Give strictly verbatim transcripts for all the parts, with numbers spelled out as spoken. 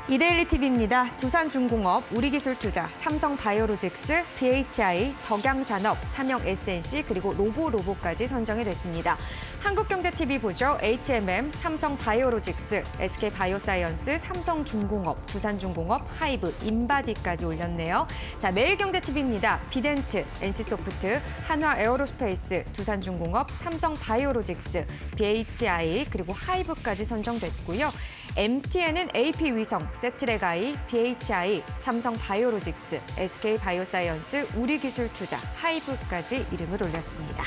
이데일리 티비입니다. 두산중공업, 우리기술투자, 삼성바이오로직스, 비에이치아이, 덕양산업, 삼성에스엔씨 그리고 로보로보까지 선정이 됐습니다. 한국경제티비 보죠. 에이치엠엠, 삼성바이오로직스, 에스케이바이오사이언스, 삼성중공업, 두산중공업, 하이브, 인바디까지 올렸네요. 자, 매일경제티비입니다. 비덴트, 엔씨소프트, 한화에어로스페이스, 두산중공업, 삼성바이오로직스, 비에이치아이 그리고 하이브까지 선정됐고요. 엠티엔은 에이피위성, 세트레가이, 비에이치아이, 삼성바이오로직스, 에스케이바이오사이언스, 우리기술투자, 하이브까지 이름을 올렸습니다.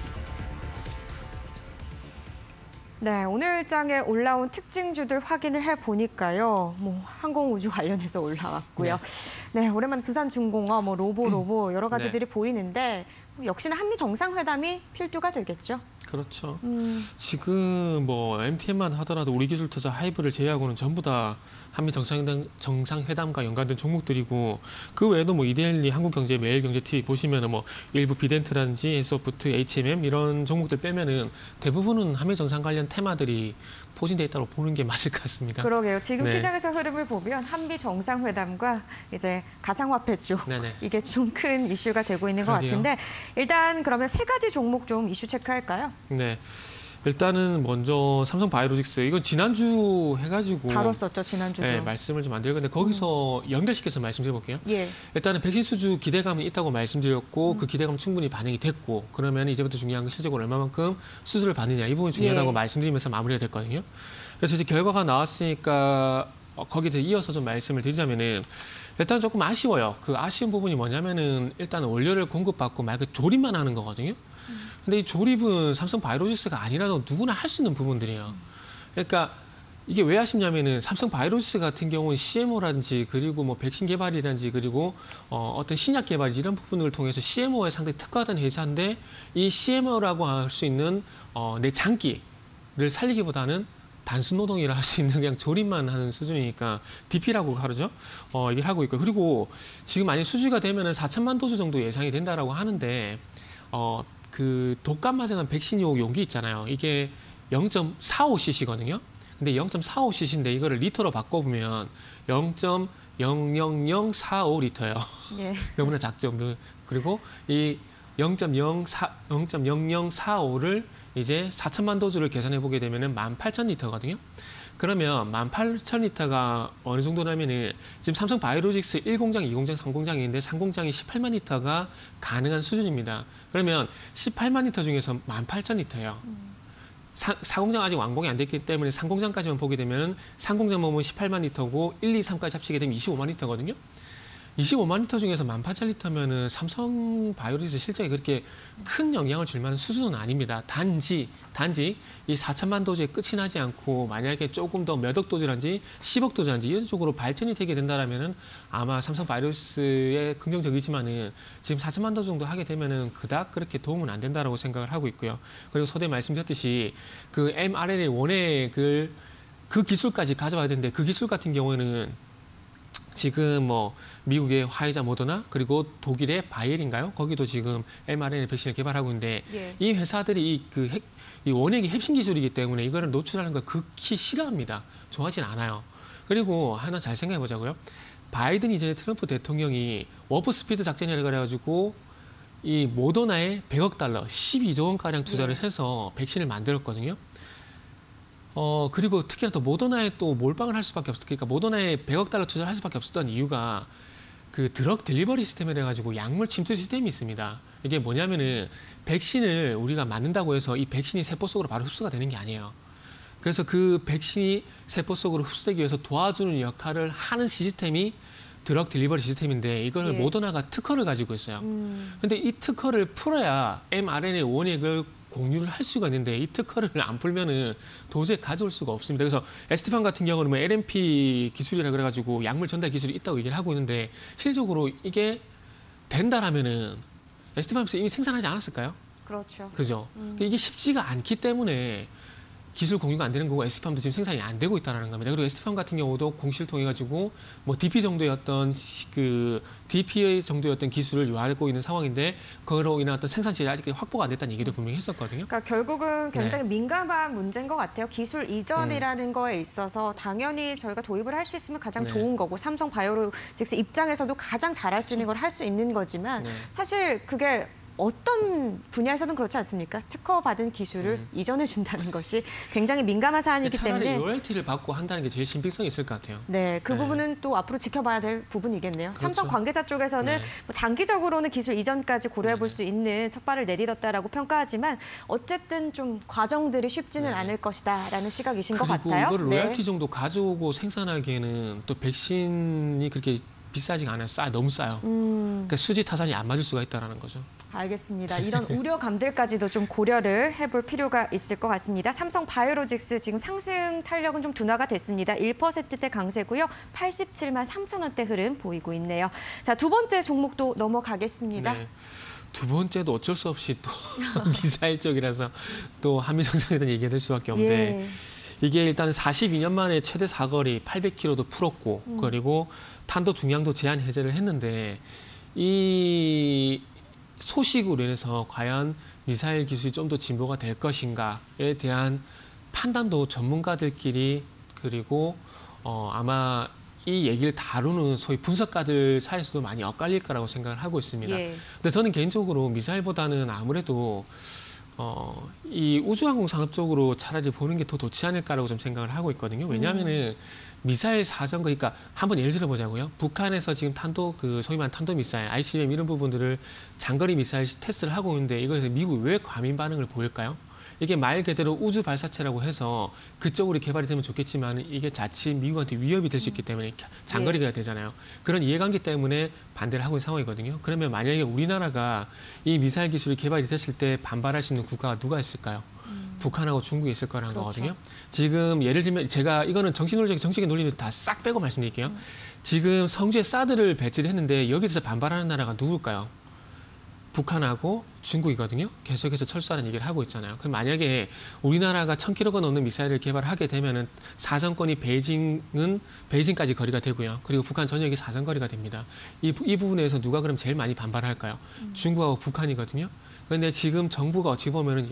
네, 오늘 장에 올라온 특징주들 확인을 해보니까요. 뭐 항공우주 관련해서 올라왔고요. 네, 네 오랜만에 두산중공업, 뭐 로보로보 여러 가지들이 네. 보이는데 역시나 한미 정상회담이 필두가 되겠죠. 그렇죠. 음. 지금 뭐 엠티엔만 하더라도 우리기술투자 하이브를 제외하고는 전부 다 한미 정상회담, 정상회담과 연관된 종목들이고 그 외에도 뭐 이데일리, 한국경제, 매일경제티비 보시면은 뭐 일부 비덴트라든지 엔씨소프트, 에이치엠엠 이런 종목들 빼면은 대부분은 한미 정상 관련 테마들이 포진돼 있다고 보는 게 맞을 것 같습니다. 그러게요. 지금 네. 시장에서 흐름을 보면 한미 정상회담과 이제 가상화폐 쪽 네네. 이게 좀 큰 이슈가 되고 있는 그러게요. 것 같은데 일단 그러면 세 가지 종목 좀 이슈 체크할까요? 네. 일단은 먼저 삼성바이오로직스 이건 지난주 해가지고 다뤘었죠 지난주도. 네, 말씀을 좀 안 드릴 건데 거기서 음. 연결시켜서 말씀드려볼게요. 예. 일단은 백신 수주 기대감이 있다고 말씀드렸고 음. 그 기대감 충분히 반영이 됐고 그러면 이제부터 중요한 건 실제로 얼마만큼 수주를 받느냐 이 부분이 중요하다고 예. 말씀드리면서 마무리가 됐거든요. 그래서 이제 결과가 나왔으니까 거기에 이어서 좀 말씀을 드리자면은 일단 조금 아쉬워요. 그 아쉬운 부분이 뭐냐면은 일단 원료를 공급받고 말 그 조립만 하는 거거든요. 근데 이 조립은 삼성바이오로직스가 아니라도 누구나 할 수 있는 부분들이에요. 그러니까 이게 왜 아쉽냐면은 삼성바이오로직스 같은 경우는 씨엠오라든지 그리고 뭐 백신 개발이라든지 그리고 어, 어떤 신약 개발이지 이런 부분을 통해서 씨엠오에 상당히 특화된 회사인데 이 씨엠오라고 할 수 있는 어, 내 장기를 살리기보다는 단순 노동이라 할 수 있는 그냥 조립만 하는 수준이니까 디피라고 하죠. 어, 이걸 하고 있고 그리고 지금 만약 수주가 되면은 사천만 도즈 정도 예상이 된다라고 하는데 어, 그 독감마정한 백신 용 용기 있잖아요. 이게 영 점 사오 씨씨거든요. 근데 영 점 사오 씨씨인데 이거를 리터로 바꿔보면 영 점 영영영사오 리터예요. 예. 너무나 작죠. 그리고 이 영 점 영영사오를 이제 사천만 도즈를 계산해 보게 되면은 만 팔천 리터거든요. 그러면 만 팔천 리터가 어느 정도냐면은 지금 삼성바이오로직스 일 공장, 이 공장, 삼 공장이 있는데 삼 공장이 십팔만 리터가 가능한 수준입니다. 그러면 십팔만 리터 중에서 만 팔천 리터예요. 사, 사 공장 아직 완공이 안 됐기 때문에 삼 공장까지만 보게 되면 삼 공장 보면 십팔만 리터고 일, 이, 삼까지 합치게 되면 이십오만 리터거든요. 이십오만 리터 중에서 만 팔천 리터면은 삼성바이오로직스 실적에 그렇게 큰 영향을 줄 만한 수준은 아닙니다. 단지 단지 이 사천만 도즈에 끝이 나지 않고 만약에 조금 더 몇 억 도즈란지 십억 도즈란지 이런 쪽으로 발전이 되게 된다라면은 아마 삼성바이오로직스의 긍정적이지만은 지금 사천만 도즈 정도 하게 되면은 그닥 그렇게 도움은 안 된다라고 생각을 하고 있고요. 그리고 서두에 말씀드렸듯이 그 엠알엔에이 원액을 그 기술까지 가져와야 되는데 그 기술 같은 경우에는 지금 뭐 미국의 화이자 모더나 그리고 독일의 바이엘인가요? 거기도 지금 엠알엔에이 백신을 개발하고 있는데 예. 이 회사들이 이 그 이 원액이 핵심 기술이기 때문에 이거를 노출하는 걸 극히 싫어합니다. 좋아하진 않아요. 그리고 하나 잘 생각해 보자고요. 바이든 이전에 트럼프 대통령이 워프 스피드 작전이라고 그래가지고 이 모더나에 백억 달러, 십이조 원가량 투자를 예. 해서 백신을 만들었거든요. 어 그리고 특히나 또 모더나에 또 몰빵을 할 수밖에 없었 그러니까 모더나에 백억 달러 투자를 할 수밖에 없었던 이유가 그 드럭 딜리버리 시스템이라 가지고 약물 침투 시스템이 있습니다. 이게 뭐냐면은 백신을 우리가 맞는다고 해서 이 백신이 세포 속으로 바로 흡수가 되는 게 아니에요. 그래서 그 백신이 세포 속으로 흡수되기 위해서 도와주는 역할을 하는 시스템이 드럭 딜리버리 시스템인데 이걸 예. 모더나가 특허를 가지고 있어요. 음. 근데 이 특허를 풀어야 엠알엔에이 원액을 공유를 할 수가 있는데 이 특허를 안 풀면은 도저히 가져올 수가 없습니다. 그래서 에스티판 같은 경우는 뭐 엘엠피 기술이라 그래가지고 약물 전달 기술이 있다고 얘기를 하고 있는데 실질적으로 이게 된다라면은 에스티판에서 이미 생산하지 않았을까요? 그렇죠. 그죠. 음. 이게 쉽지가 않기 때문에 기술 공유가 안 되는 거고 에스티팜도 지금 생산이 안 되고 있다는 겁니다. 그리고 에스티팜 같은 경우도 공시를 통해 가지고 뭐 디피 정도의 어떤 시- 그 디피의 정도의 어떤 기술을 요하고 있는 상황인데 그로 인한 어떤 생산실이 아직 확보가 안 됐다는 얘기도 분명히 했었거든요. 그러니까 결국은 굉장히 네. 민감한 문제인 것 같아요. 기술 이전이라는 거에 있어서 당연히 저희가 도입을 할 수 있으면 가장 네. 좋은 거고 삼성 바이오로직스 입장에서도 가장 잘할 수 있는 걸 할 수 있는 거지만 네. 사실 그게 어떤 분야에서는 그렇지 않습니까? 특허 받은 기술을 음. 이전해 준다는 것이 굉장히 민감한 사안이기 차라리 때문에 로열티를 받고 한다는 게 제일 신빙성이 있을 것 같아요. 네, 그 네. 부분은 또 앞으로 지켜봐야 될 부분이겠네요. 그렇죠. 삼성 관계자 쪽에서는 네. 뭐 장기적으로는 기술 이전까지 고려해 볼 수 있는 첫발을 내딛었다라고 평가하지만 어쨌든 좀 과정들이 쉽지는 네. 않을 것이다라는 시각이신 것 그리고 같아요. 이거를 네. 로열티 정도 가져오고 생산하기에는 또 백신이 그렇게 비싸지가 않아요. 싸, 너무 싸요. 음, 그러니까 수지 타산이 안 맞을 수가 있다는 거죠. 알겠습니다. 이런 우려감들까지도 좀 고려를 해볼 필요가 있을 것 같습니다. 삼성 바이오로직스 지금 상승 탄력은 좀 둔화가 됐습니다. 일 퍼센트대 강세고요. 팔십칠만 삼천 원대 흐름 보이고 있네요. 자, 두 번째 종목도 넘어가겠습니다. 네. 두 번째도 어쩔 수 없이 또 미사일 쪽이라서 또 한미 정상에 대한 얘기가 될 수밖에 없는데 예. 이게 일단 사십이 년 만에 최대 사거리 팔백 킬로미터도 풀었고 음. 그리고 탄도 중량도 제한 해제를 했는데 이 소식으로 인해서 과연 미사일 기술이 좀 더 진보가 될 것인가에 대한 판단도 전문가들끼리 그리고 어, 아마 이 얘기를 다루는 소위 분석가들 사이에서도 많이 엇갈릴 거라고 생각을 하고 있습니다. 예. 근데 저는 개인적으로 미사일보다는 아무래도 어, 이 우주항공 산업 쪽으로 차라리 보는 게 더 좋지 않을까라고 좀 생각을 하고 있거든요. 왜냐하면은 미사일 사정거, 그러니까 한번 예를 들어 보자고요. 북한에서 지금 탄도, 그 소위 말하는 탄도 미사일, 아이씨비엠 이런 부분들을 장거리 미사일 테스트를 하고 있는데 이것에 미국이 왜 과민 반응을 보일까요? 이게 말 그대로 우주 발사체라고 해서 그쪽으로 개발이 되면 좋겠지만 이게 자칫 미국한테 위협이 될 수 있기 때문에 장거리가 되잖아요. 그런 이해관계 때문에 반대를 하고 있는 상황이거든요. 그러면 만약에 우리나라가 이 미사일 기술이 개발이 됐을 때 반발할 수 있는 국가가 누가 있을까요? 음. 북한하고 중국이 있을 거라는 그렇죠. 거거든요. 지금 예를 들면 제가 이거는 정신논리적 정책의 논리를 다 싹 빼고 말씀드릴게요. 음. 지금 성주에 사드를 배치를 했는데 여기에 대해서 반발하는 나라가 누굴까요? 북한하고 중국이거든요. 계속해서 철수하는 얘기를 하고 있잖아요. 그럼 만약에 우리나라가 천 킬로미터가 넘는 미사일을 개발하게 되면은 사정권이 베이징은 베이징까지 거리가 되고요. 그리고 북한 전역이 사정거리가 됩니다. 이, 이 부분에서 누가 그럼 제일 많이 반발할까요? 음. 중국하고 북한이거든요. 그런데 지금 정부가 어찌 보면은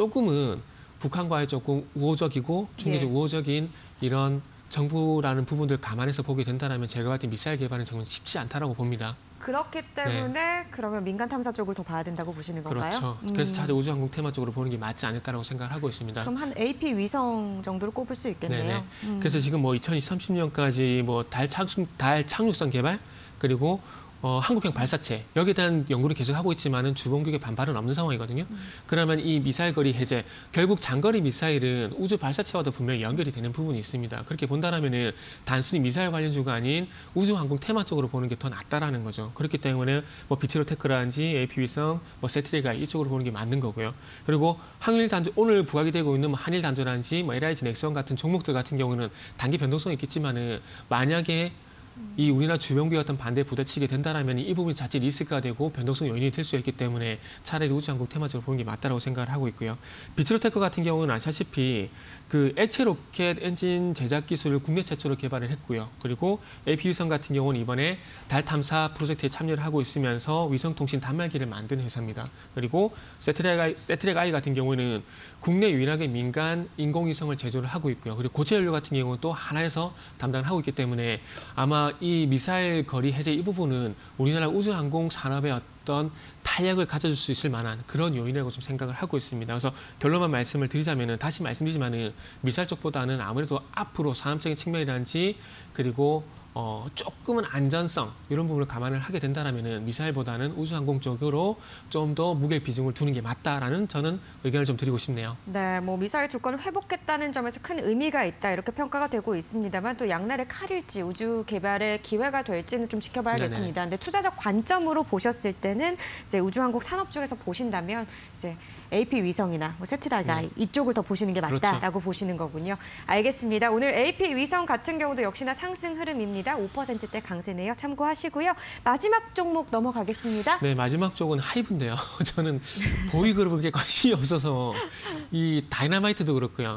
조금은 북한과의 조금 우호적이고 중국적 네. 우호적인 이런 정부라는 부분들 감안해서 보게 된다면 제가 봤을 때 미사일 개발은 정말 쉽지 않다라고 봅니다. 그렇기 때문에 그러면 민간 탐사 쪽을 더 봐야 된다고 보시는 건가요? 그렇죠. 음. 그래서 차라리 우주항공 테마 쪽으로 보는 게 맞지 않을까라고 생각을 하고 있습니다. 그럼 한 에이피 위성 정도를 꼽을 수 있겠네요. 네네. 음. 그래서 지금 뭐 이천삼십 년까지 뭐 달 착륙, 달 착륙선 개발 그리고 어, 한국형 발사체 여기에 대한 연구를 계속 하고 있지만은 주공격의 반발은 없는 상황이거든요. 음. 그러면 이 미사일 거리 해제 결국 장거리 미사일은 우주 발사체와도 분명히 연결이 되는 부분이 있습니다. 그렇게 본다라면은 단순히 미사일 관련주가 아닌 우주항공 테마 쪽으로 보는 게 더 낫다라는 거죠. 그렇기 때문에 뭐 비치로테크라든지 에이피 위성, 뭐 세트레가 이쪽으로 보는 게 맞는 거고요. 그리고 항일 단조 오늘 부각이 되고 있는 뭐 한일 단조라든지 뭐 엘아이지 넥스원 같은 종목들 같은 경우는 단기 변동성이 있겠지만은 만약에 이 우리나라 주변국의 어떤 반대에 부딪히게 된다면 이 부분이 자칫 리스크가 되고 변동성 요인이 될 수 있기 때문에 차라리 우주항공 테마적으로 보는 게 맞다라고 생각을 하고 있고요. 비트로테크 같은 경우는 아시다시피 그 액체 로켓 엔진 제작 기술을 국내 최초로 개발을 했고요. 그리고 에이피 위성 같은 경우는 이번에 달 탐사 프로젝트에 참여를 하고 있으면서 위성통신 단말기를 만드는 회사입니다. 그리고 세트렉 아이, 세트렉 아이 같은 경우는 국내 유일하게 민간 인공위성을 제조를 하고 있고요. 그리고 고체 연료 같은 경우는 또 하나에서 담당을 하고 있기 때문에 아마 이 미사일 거리 해제 이 부분은 우리나라 우주항공 산업의 어떤 탄력을 가져줄 수 있을 만한 그런 요인이라고 좀 생각을 하고 있습니다. 그래서 결론만 말씀을 드리자면은 다시 말씀드리지만은 미사일 쪽보다는 아무래도 앞으로 산업적인 측면이라든지 그리고 어, 조금은 안전성 이런 부분을 감안을 하게 된다라면은 미사일보다는 우주항공 쪽으로 좀 더 무게 비중을 두는 게 맞다라는 저는 의견을 좀 드리고 싶네요. 네, 뭐 미사일 주권을 회복했다는 점에서 큰 의미가 있다 이렇게 평가가 되고 있습니다만 또 양날의 칼일지 우주 개발의 기회가 될지는 좀 지켜봐야겠습니다. 근데 투자적 관점으로 보셨을 때는 이제 우주항공 산업 쪽에서 보신다면 이제 에이피 위성이나 뭐 세트라이트 아이 네. 이쪽을 더 보시는 게 맞다라고 그렇죠. 보시는 거군요. 알겠습니다. 오늘 에이피 위성 같은 경우도 역시나 상승 흐름입니다. 오 퍼센트대 강세네요. 참고하시고요. 마지막 종목 넘어가겠습니다. 네, 마지막 쪽은 하이브인데요. 저는 보이그룹에 관심이 없어서 이 다이너마이트도 그렇고요.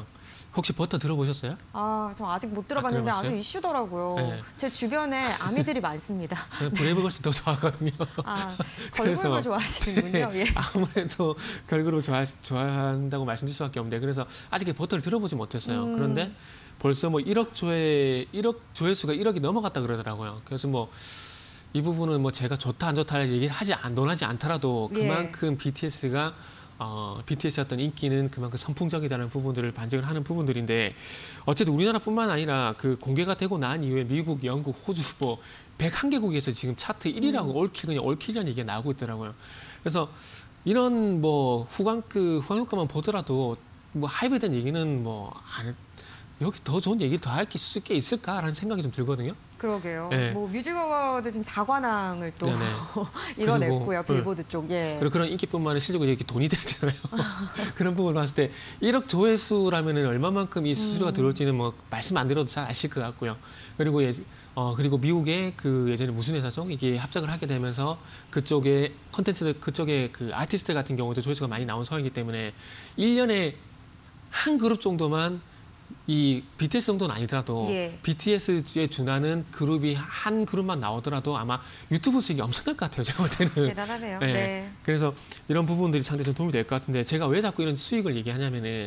혹시 버터 들어보셨어요? 아, 저 아직 못 들어봤는데 들어봤어요? 아주 이슈더라고요. 네. 제 주변에 아미들이 많습니다. 저는 브레이브걸스 더 좋아하거든요. 아, 그래서- 걸그룹을 좋아하시는군요. 예. 아무래도 걸그룹 좋아, 좋아한다고 말씀드릴 수밖에 없는데 그래서 아직 버터를 들어보지 못했어요. 음. 그런데 벌써 뭐 일억 조회, 일억 조회수가 일억이 넘어갔다 그러더라고요. 그래서 뭐 이 부분은 뭐 제가 좋다 안 좋다를 얘기하지 안 논하지 않더라도 예. 그만큼 비티에스가 어, 비티에스의 어떤 인기는 그만큼 선풍적이다는 부분들을 반증을 하는 부분들인데 어쨌든 우리나라뿐만 아니라 그 공개가 되고 난 이후에 미국, 영국, 호주 뭐 백일 개국에서 지금 차트 일 위라고 음. 올킬 그냥 올킬이라는 얘기가 나오고 있더라고요. 그래서 이런 뭐 후광 그 후광 효과만 보더라도 뭐 하이브에 대한 얘기는 뭐 안, 여기 더 좋은 얘기를 더 할 수 있게 있을까라는 생각이 좀 들거든요. 그러게요. 네. 뭐 뮤직 어워드 지금 사관왕을 또 네네. 이뤄냈고요. 그리고, 빌보드 쪽에. 그리고 그런 인기뿐만 아니라 실제로 이렇게 돈이 돼야 되잖아요. 그런 부분을 봤을 때 일억 조회수라면은 얼마만큼 이 수수료가 음. 들어올지는 뭐 말씀 안 드려도 잘 아실 것 같고요. 그리고 예, 어 그리고 미국의 그 예전에 무슨 회사죠? 이게 합작을 하게 되면서 그쪽에 컨텐츠들 그쪽에 그 아티스트 같은 경우도 조회수가 많이 나온 상황이기 때문에 일 년에 한 그룹 정도만 이 비티에스 정도는 아니더라도 예. 비티에스에 준하는 그룹이 한 그룹만 나오더라도 아마 유튜브 수익이 엄청날 것 같아요. 제가 볼 때는. 대단하네요. 네. 네. 그래서 이런 부분들이 상당히 좀 도움이 될 것 같은데 제가 왜 자꾸 이런 수익을 얘기하냐면은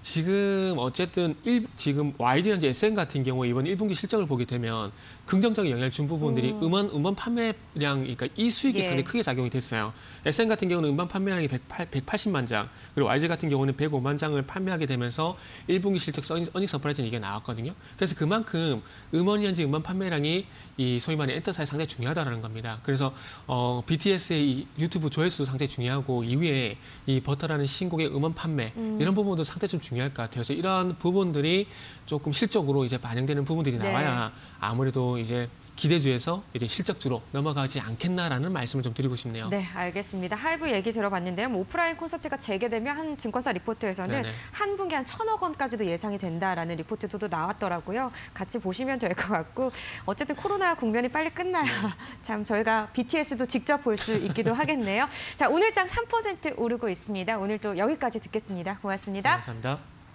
지금 어쨌든 일, 지금 와이지나 에스엔 같은 경우에 이번 일 분기 실적을 보게 되면 긍정적인 영향을 준 부분들이 음. 음원 음원 판매량 그러니까 이 수익이 예. 상당히 크게 작용이 됐어요. 에스엔 같은 경우는 음반 판매량이 백팔, 백팔십만 장, 그리고 와이지 같은 경우는 백오만 장을 판매하게 되면서 일 분기 실적 어닝 서프라이즈는 이게 나왔거든요. 그래서 그만큼 음원이란지 음반 판매량이 이 소위 말하는 엔터사에 상당히 중요하다는 겁니다. 그래서 어, 비티에스의 이 유튜브 조회수도 상당히 중요하고 이후에 이 버터라는 신곡의 음원 판매 음. 이런 부분도 상당히 좀 중요할 것 같아요. 그래서 이러한 부분들이 조금 실적으로 이제 반영되는 부분들이 네. 나와야 아무래도 이제 기대주에서 이제 실적주로 넘어가지 않겠나라는 말씀을 좀 드리고 싶네요. 네, 알겠습니다. 할부 얘기 들어봤는데요. 뭐 오프라인 콘서트가 재개되면 한 증권사 리포트에서는 네네. 한 분기 한 천억 원까지도 예상이 된다라는 리포트도 나왔더라고요. 같이 보시면 될 것 같고 어쨌든 코로나 국면이 빨리 끝나야 참 저희가 비티에스도 직접 볼 수 있기도 하겠네요. 자, 오늘 장 삼 퍼센트 오르고 있습니다. 오늘 또 여기까지 듣겠습니다. 고맙습니다. 네, 감사합니다.